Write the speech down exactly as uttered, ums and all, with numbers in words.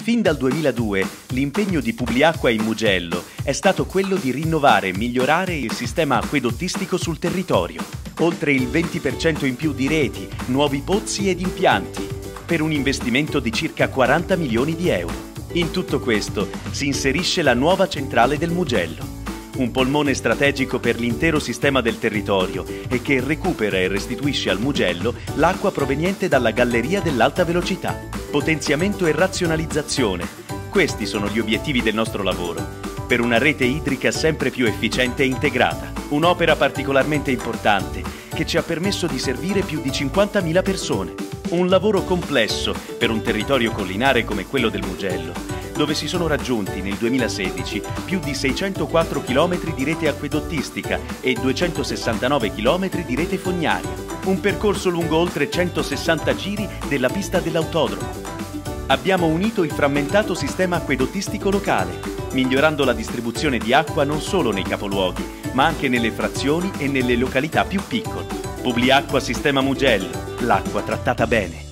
Fin dal duemiladue l'impegno di Publiacqua in Mugello è stato quello di rinnovare e migliorare il sistema acquedottistico sul territorio. Oltre il venti per cento in più di reti, nuovi pozzi ed impianti, per un investimento di circa quaranta milioni di euro. In tutto questo si inserisce la nuova centrale del Mugello, un polmone strategico per l'intero sistema del territorio e che recupera e restituisce al Mugello l'acqua proveniente dalla galleria dell'alta velocità. Potenziamento e razionalizzazione. Questi sono gli obiettivi del nostro lavoro, per una rete idrica sempre più efficiente e integrata. Un'opera particolarmente importante che ci ha permesso di servire più di cinquantamila persone. Un lavoro complesso per un territorio collinare come quello del Mugello, dove si sono raggiunti nel duemilasedici più di seicentoquattro chilometri di rete acquedottistica e duecentosessantanove chilometri di rete fognaria. Un percorso lungo oltre centosessanta giri della pista dell'autodromo. Abbiamo unito il frammentato sistema acquedottistico locale, migliorando la distribuzione di acqua non solo nei capoluoghi, ma anche nelle frazioni e nelle località più piccole. Publiacqua Sistema Mugello, l'acqua trattata bene.